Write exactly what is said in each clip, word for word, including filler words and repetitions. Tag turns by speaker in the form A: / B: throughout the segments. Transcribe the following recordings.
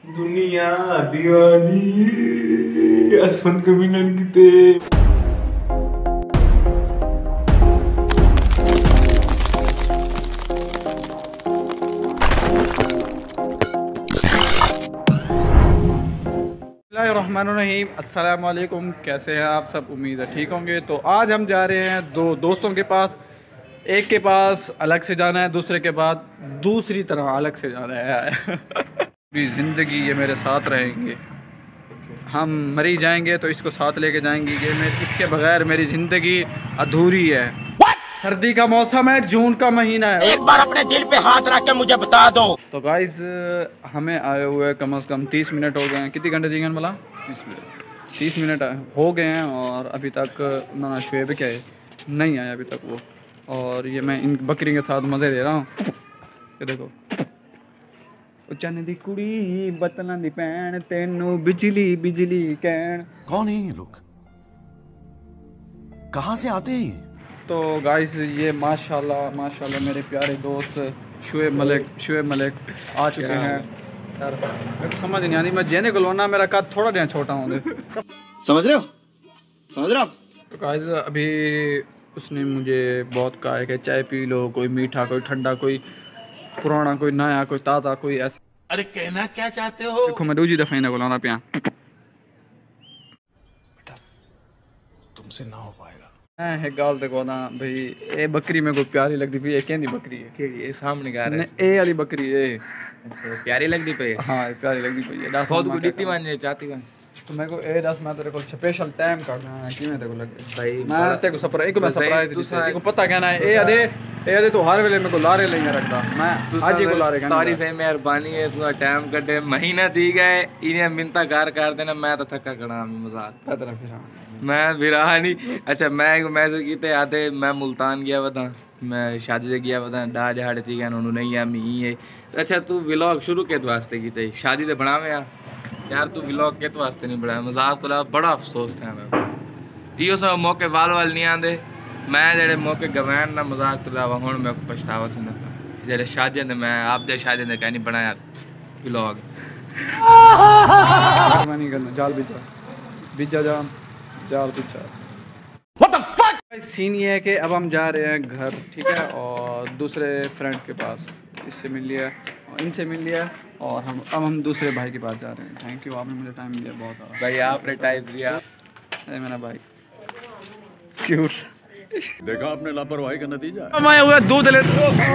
A: दुनिया दीवानी असफन कभी ननकीते।
B: बिस्मिल्लाहिर्रहमानिर्रहीम, अस्सलाम वालेकुम। कैसे हैं आप सब? उम्मीद है ठीक होंगे। तो आज हम जा रहे हैं दो दोस्तों के पास। एक के पास अलग से जाना है, दूसरे के बाद दूसरी तरह अलग से जाना है। पूरी ज़िंदगी ये मेरे साथ रहेंगे, हम मरी जाएंगे तो इसको साथ लेके जाएंगे। ये मैं इसके बगैर मेरी ज़िंदगी अधूरी है। सर्दी का मौसम है, जून का महीना है।
C: एक बार अपने दिल पे हाथ रख के मुझे बता दो।
B: तो गाइस हमें आए हुए कम से कम तीस मिनट हो गए हैं। कितनी घंटे दी गए मला? तीस मिनट तीस मिनट हो गए हैं और अभी तक ना शुएब क्या है नहीं आया अभी तक वो। और ये मैं इन बकरी के साथ मज़े ले रहा हूँ। ये देखो, चन दी कुड़ी बतना दी पैन तेनू बिजली बिजली कैन।
D: कौन है ये लोग, कहाँ से आते हैं?
B: तो गाइस ये माशाल्लाह माशाल्लाह मेरे प्यारे दोस्त शुएब मलिक शुएब मलिक आ चुके हैं। यार मेरे को समझ नहीं आती, मैं जेने को लोना मेरा कद थोड़ा देना छोटा होंगे।
D: समझ रहे हो समझ रहे हो आप?
B: तो गाइस अभी उसने मुझे बहुत कहा है कि चाय पी लो, कोई मीठा कोई ठंडा कोई पुराना कोई नया कोई ताज़ा कोई ऐसा।
C: अरे कहना क्या चाहते हो?
B: देखो मैं दूजी दफ़ा इन्हें को लाना पिया।
D: बेटा तुमसे ना हो पाएगा।
B: है गाल देखो ना भाई, ए बकरी में को प्यारी लगती पई। ये कहनी बकरी है
E: के ये सामने गा रहे
B: ए वाली बकरी है।
E: अच्छा प्यारी लगती पे।
B: हाँ प्यारी लगती पई है।
E: बहुत को डीती मान चाहती मान
B: तो मेरे को ए दस मैं तेरे को स्पेशल टाइम करना है कि मैं तेरे को लगे
E: भाई
B: मैं तेरे को सरप्राइज को मैं सरप्राइज
E: तू
B: तेरे को पता कहना है। ए आदे ए आदे तो हर वेले मेरे को लारे लेके रखदा मैं आज ही को लारे कहना।
E: तारी से मेहरबानी है, तू टाइम कटे महीना दी गए इन्हें मिनता कार कर देना। मैं तो थका खड़ा मजाक
B: तेरा फिर
E: मैं विराह नहीं। अच्छा मैं एक मैसेज कीते आते मैं मुल्तान गया वदा, मैं शादी से गया वदा डा जहाड़े थी गया उन्होंने नहीं आ मी है। अच्छा तू व्लॉग शुरू के वास्ते कीते शादी ते बनावे आ यार, तू व्लॉग के वास्ते नहीं बनाया। मजाक तो बड़ा अफसोस था मैं इो सब मौके वाल वाल नहीं आते। मैं जेडे मौके गवैन ना मजाक तो अलावा हुण मैं पछतावा थी ना जेडे शादियां ते मैं आपदे शादियां ते कहीं नहीं बनाया व्लॉग।
B: मेहरबानी करना जाल बिचा बिचा जा जाल बिचा। What the fuck. सीन ये है कि अब हम जा रहे हैं घर, ठीक है, और दूसरे फ्रेंड के पास इससे मिल लिया और इनसे मिल लिया और हम अब हम दूसरे भाई के पास जा रहे हैं। थैंक यू, आपने मुझे टाइम दिया बहुत
E: भाई आपने टाइप दिया।
B: अरे मेरा भाई क्यूट।
D: देखा आपने लापरवाही का नतीजा।
B: हम आए हुए दूध ले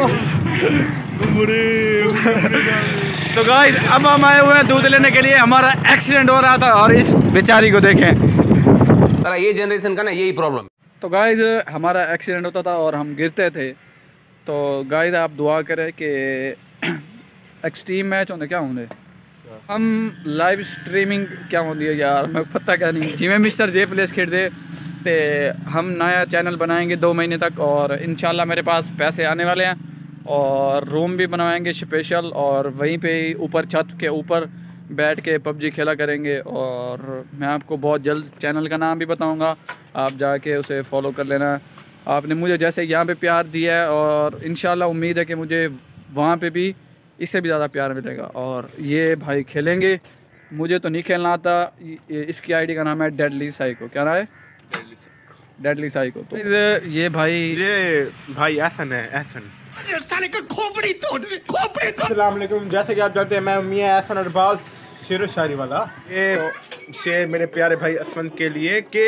B: तो गाइस अब हम आए हुए हैं दूध लेने के लिए। हमारा एक्सीडेंट हो रहा था और इस बेचारी को देखें।
C: ये जनरेशन का ना यही प्रॉब्लम।
B: तो गाइस हमारा एक्सीडेंट होता था और हम गिरते थे। तो गाइस आप दुआ करें कि एक्सट्रीम मैच होंगे क्या होंगे, हम लाइव स्ट्रीमिंग क्या होती है यार मैं पता क्या नहीं। जिमें मिस्टर जे प्लेस खेलते तो हम नया चैनल बनाएंगे दो महीने तक और इंशाल्लाह मेरे पास पैसे आने वाले हैं और रूम भी बनवाएंगे स्पेशल और वहीं पे ऊपर छत के ऊपर बैठ के पबजी खेला करेंगे। और मैं आपको बहुत जल्द चैनल का नाम भी बताऊंगा, आप जाके उसे फॉलो कर लेना। आपने मुझे जैसे यहाँ पे प्यार दिया है और इंशाल्लाह उम्मीद है कि मुझे वहाँ पे भी इससे भी ज़्यादा प्यार मिलेगा। और ये भाई खेलेंगे, मुझे तो नहीं खेलना आता। इसकी आईडी का नाम है डेडली साइको। क्या नाम है? Deadly psycho. तो ये भाई
A: ये भाई एहसन है एहसन।
C: साले का खोपड़ी तोड़ खोपड़ी तोड़।
A: अस्सलाम वालेकुम। जैसे कि आप जानते हैं मैं मियां एहसन अरबाज शेर शायरी वाला। ये शेर मेरे प्यारे भाई असफन के लिए कि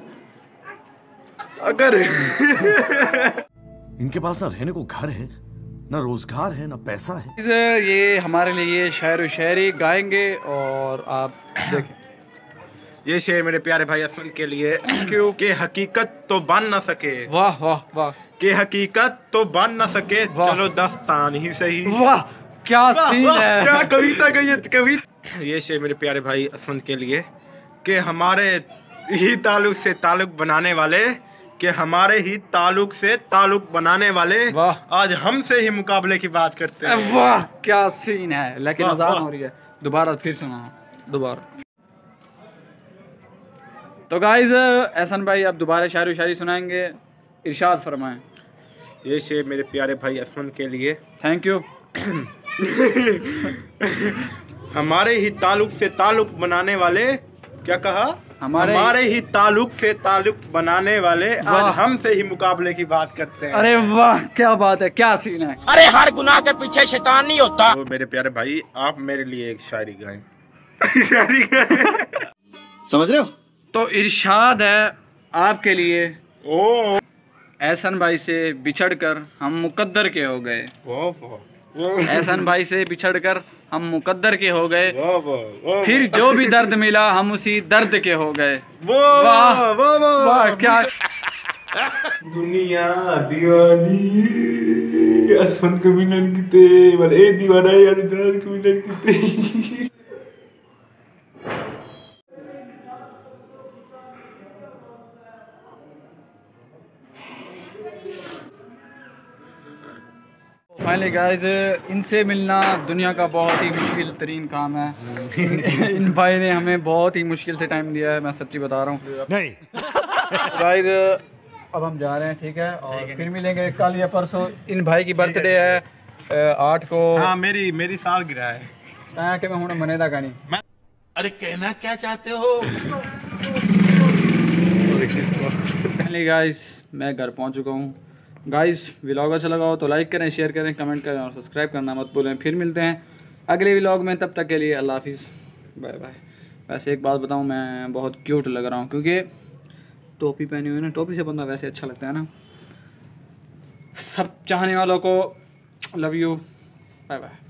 A: अगर
D: इनके पास ना रहने को घर है, ना रोजगार है, ना पैसा है।
B: ये हमारे लिए शायर व शायरी गाएंगे और आप देखें।
A: ये शेर मेरे प्यारे भाई असफन के लिए क्योंकि हकीकत तो बन ना सके।
B: वाह वाह वाह।
A: कि हकीकत तो बन ना सके चलो दस्तान ही सही।
B: वाह क्या सीन है,
A: क्या कविता गई है कविता। ये शेर मेरे प्यारे भाई असफन के लिए कि हमारे ही ताल्लुक से ताल्लुक बनाने वाले कि हमारे ही ताल्लुक से ताल्लुक बनाने वाले आज हमसे ही मुकाबले की बात करते हैं।
B: वाह क्या सीन है। लेकिन अजान हो रही है, दोबारा फिर सुना दोबारा। तो गाइज एहसन भाई अब दोबारा शायरी शायरी सुनाएंगे, इरशाद फरमाएं।
A: ये शेर मेरे प्यारे भाई असफन के लिए।
B: Thank you.
A: हमारे ही ताल्लुक से ताल्लुक बनाने वाले, क्या कहा,
B: हमारे
A: हमारे ही ताल्लुक से ताल्लुक बनाने वाले आज
B: वाह।
A: हमसे ही मुकाबले की बात करते हैं।
B: अरे वाह क्या बात है, क्या सीन है।
C: अरे हर गुनाह के पीछे शैतान नहीं होता।
A: तो मेरे प्यारे भाई आप मेरे लिए एक शायरी गाएं। शायरी गाएं।
D: समझ रहे हो?
B: तो इरशाद है आपके लिए,
A: ओ
B: एहसन भाई से बिछड़कर हम मुकद्दर के हो गए।
A: वाह वाह
B: एहसन भाई से बिछड़कर हम मुकद्दर के हो गए,
A: वाह वाह
B: फिर जो भी दर्द मिला हम उसी दर्द के हो गए।
A: वाह
B: वाह।
A: वाह वाह
B: वाह क्या
A: दुनिया दीवानी असफंत को मिलन किते पर ए दीवाना यार जान को मिलन किते।
B: फाइनली गाइस, इनसे मिलना दुनिया का बहुत ही मुश्किल तरीन काम है। इन भाई ने हमें बहुत ही मुश्किल से टाइम दिया है, मैं सच्ची बता रहा हूँ।
D: नहीं।
B: गाइस अब हम जा रहे हैं, ठीक है, और फिर मिलेंगे कल या परसों। इन भाई की बर्थडे है अ, आठ को।
A: हाँ मेरी मेरी सालगिरह है।
B: तां कि मैं हुण मने दा नहीं।
C: अरे कहना क्या चाहते हो?
B: फाइनली गाइस मैं घर पहुंच चुका हूँ। गाइस व्लॉग अच्छा लगा हो तो लाइक करें, शेयर करें, कमेंट करें और सब्सक्राइब करना मत भूलें। फिर मिलते हैं अगले व्लॉग में, तब तक के लिए अल्लाह हाफिज़, बाय बाय। वैसे एक बात बताऊँ, मैं बहुत क्यूट लग रहा हूँ क्योंकि टोपी पहनी हुई है ना, टोपी से बंदा वैसे अच्छा लगता है ना। सब चाहने वालों को लव यू, बाय बाय।